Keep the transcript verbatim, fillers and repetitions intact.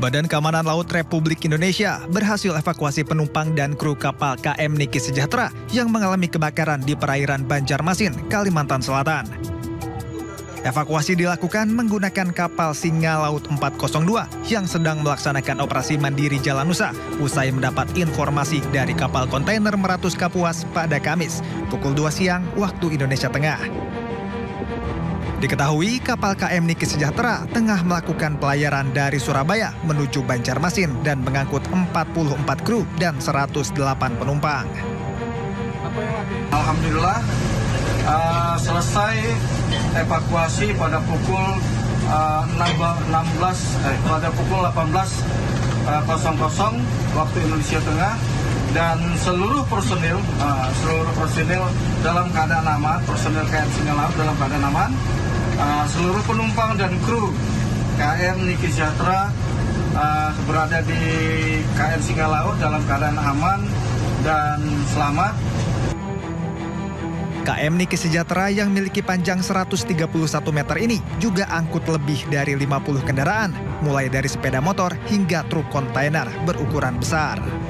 Badan Keamanan Laut Republik Indonesia berhasil evakuasi penumpang dan kru kapal K M Niki Sejahtera yang mengalami kebakaran di perairan Banjarmasin, Kalimantan Selatan. Evakuasi dilakukan menggunakan kapal Singa Laut empat nol dua yang sedang melaksanakan operasi mandiri Jalan Nusa usai mendapat informasi dari kapal kontainer Meratus Kapuas pada Kamis pukul dua siang waktu Indonesia Tengah. Diketahui kapal K M Niki Sejahtera tengah melakukan pelayaran dari Surabaya menuju Banjarmasin dan mengangkut empat puluh empat kru dan seratus delapan penumpang. Alhamdulillah uh, selesai evakuasi pada pukul uh, enam belas eh, pada pukul delapan belas waktu Indonesia Tengah, dan seluruh personil uh, seluruh personil dalam keadaan aman, personil K M Singa Laut dalam keadaan aman. Uh, seluruh penumpang dan kru K M Niki Sejahtera uh, berada di K M Singa Laut dalam keadaan aman dan selamat. K M Niki Sejahtera yang memiliki panjang seratus tiga puluh satu meter ini juga angkut lebih dari lima puluh kendaraan, mulai dari sepeda motor hingga truk kontainer berukuran besar.